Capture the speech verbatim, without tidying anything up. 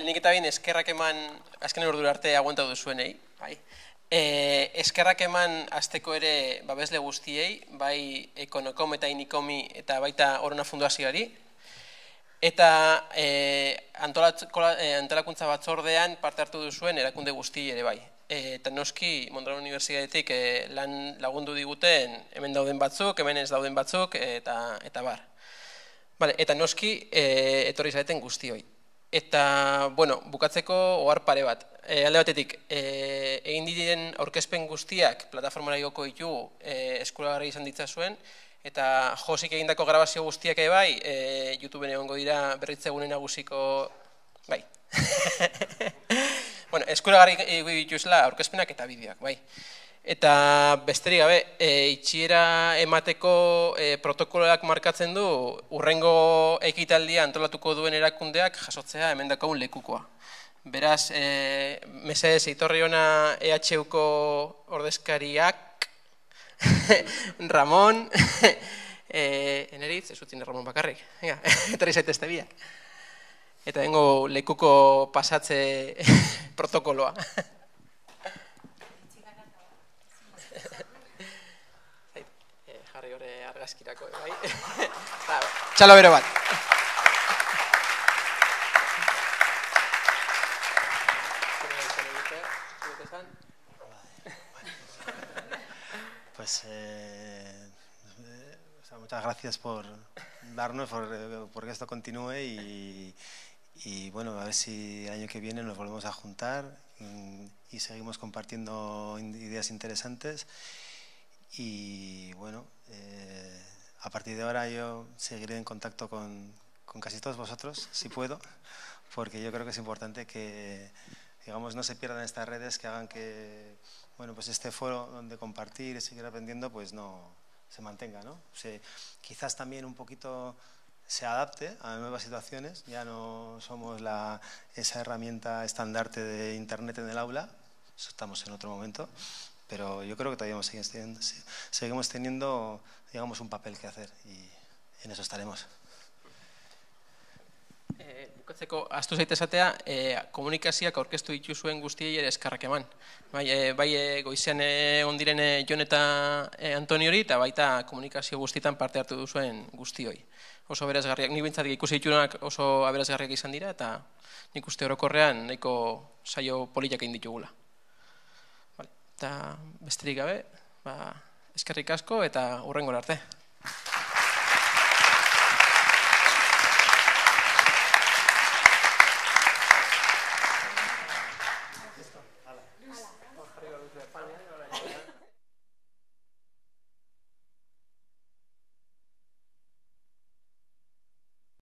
lehenik eta behin eskerrak eman, azken ordura arte aguanta duzuenei, bai. Eskerrak eman azteko ere babesle guztiei, bai Ekonokom eta Inikomi eta baita Orona Fundazioari, eta antolakuntza batzordean parte hartu duzuen erakunde guztiei ere bai. Eta noski Mondragon Unibertsitatetik lan lagundu diguten hemen dauden batzuk, hemen ez dauden batzuk, eta bar. Eta noski etorri zareten guztioi. Eta, bueno, bukatzeko ohar pare bat. Alde batetik, egin diren aurkezpen guztiak plataformara igoko ditu eskuragarri izan ditzazuen, eta Josik egindako grabazio guztiak ere bai, YouTubeen egongo dira berritzegune nagusiko, bai. Bueno, eskuragarri dituzela aurkezpenak eta bideoak, bai. Eta besterik gabe, itxiera emateko protokoloak markatzen du hurrengo ekitaldia antolatuko duen erakundeak jasotzea hemen daukagun lekukoa. Beraz, mesedez etorri hona E H Uko ordezkariak, Ramon, eneritz, ez utzin Ramon bakarrik, etorri zaitezte biak. Eta dengo lekuko pasatze protokoloa. Jarri hori argazkirako, bai? Txalo bero bat. Pues muchas gracias por darnos, por que esto continúe y y bueno, a ver si el año que viene nos volvemos a juntar y seguimos compartiendo ideas interesantes. Y bueno, eh, a partir de ahora yo seguiré en contacto con, con casi todos vosotros, si puedo, porque yo creo que es importante que, digamos, no se pierdan estas redes que hagan que, bueno, pues este foro donde compartir y seguir aprendiendo, pues no se mantenga, ¿no? O sea, quizás también un poquito se adapte a nuevas situaciones, ya no somos la, esa herramienta estandarte de Internet en el aula, eso estamos en otro momento, pero yo creo que todavía seguimos teniendo, seguimos teniendo digamos, un papel que hacer y en eso estaremos. Bukatzeko, ahaztu zaitezatea, komunikazioak aurkeztu dituzuen guztiei ere eskarrak eman. Bai goizean egon diren Jon eta Antoniori, eta baita komunikazio guztietan parte hartu duzuen guztioi. Oso aberasgarriak, nik bintzat ikusi ditunak oso aberasgarriak izan dira, eta nik uste orokorrean nahiko saio politak egin ditugula. Eta besterik gabe, eskerrik asko eta hurrengora arte.